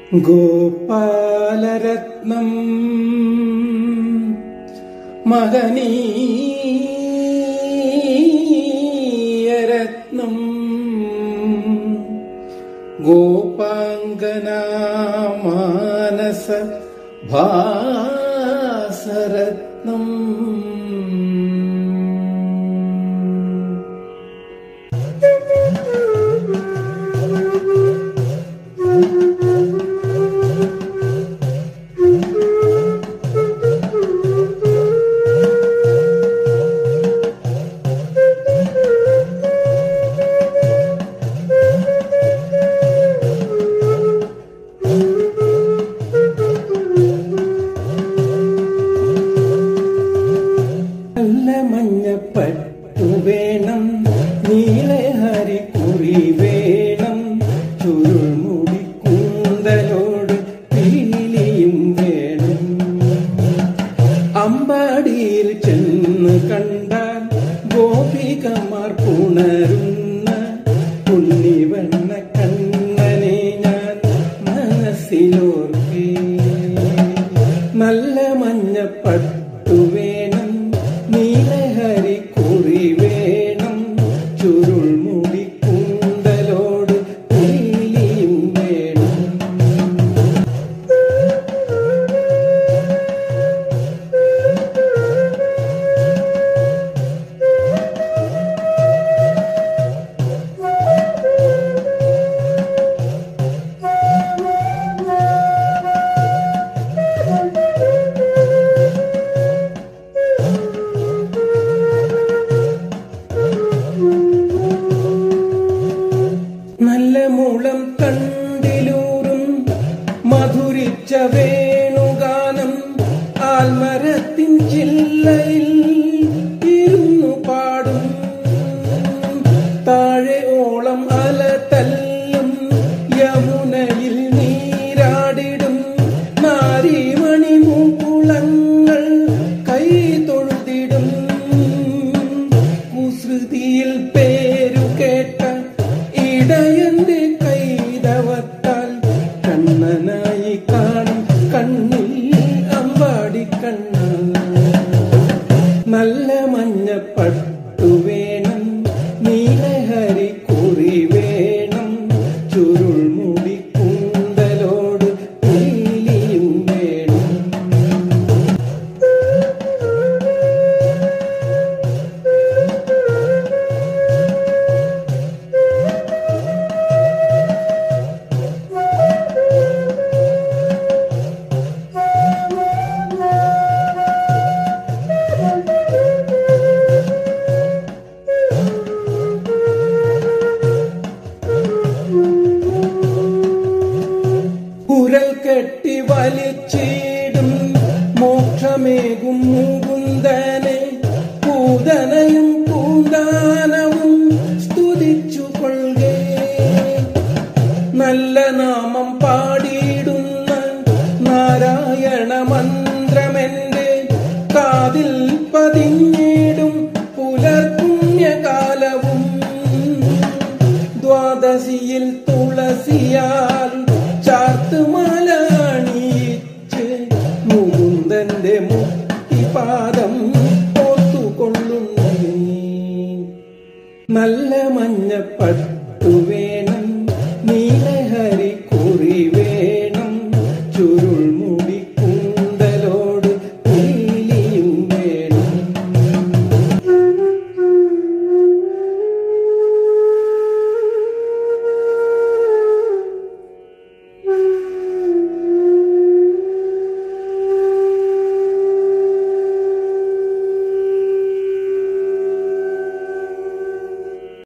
ഗോപാലരത്നം മഹനീയരത്നം ഗോപാംഗനാ മാനസ ഭാസരത്നം. മഞ്ഞപ്പട്ടു വേണം, നീലഹരിക്കുറി വേണം, ചുരുൾമുടി കൂന്തലോട് പീലിയും വേണം. അമ്പാടിയിൽ ചെന്ന് കണ്ടാൽ ഗോപികമാർ പുണരുന്ന പുണ്ണിവണ്ണ കണ്ണനെ ഞാൻ മനസ്സിലോർക്കേ. നല്ല മഞ്ഞപ്പട്ടു വേണം, നീലഹരിക്കുറി വേണം, ചുരുൾമുടി കൂന്തലോട് പീലിയും വേണം. നല്ല മുളം കണ്ടിലൂറും മധുരിച്ച വേണുഗാനം ആൽമരത്തിൻ ചില്ലയിൽ ഇരുന്നു പാടും. താഴെ ഓളം അല തല്ലും യമുനയിൽ നീരാടിടും. നാരിമണി മുകുളങ്ങൾ കൈ തൊഴുതിടും. കുസൃതിയിൽ പേരു കേട്ട ഇടയന്റെ കൈതവത്താൽ കണ്ണനായി കാണും കണ്ണിൽ അമ്പാടി കണ്ണ. നല്ല മഞ്ഞപ്പട്ടു വേണം, നീലഹരിക്കുറി വേണം, ചുരുൾമുടി കൂന്തലോട് പീലിയും വേണം. കുരൽ കെട്ടി വലിച്ചിടും മോക്ഷമേകും മുകുന്ദനെ, പൂതനയും പൂന്താനവും സ്തുതിച്ചു കൊള്ളുകേ. നല്ല നാമം പാടിയിടുന്ന നാരായണ മന്ത്രമെന്റെ കാതിൽ പതിഞ്ഞിടും പുലർപുണ്യകാലവും. ദ്വാദശിയിൽ തുളസിയാൽ ചാർത്തുമാല അണിയിച്ച് മുകുന്ദന്റെ മുക്തിപാദം ഓർത്തുകൊള്ളുന്നേ. നല്ല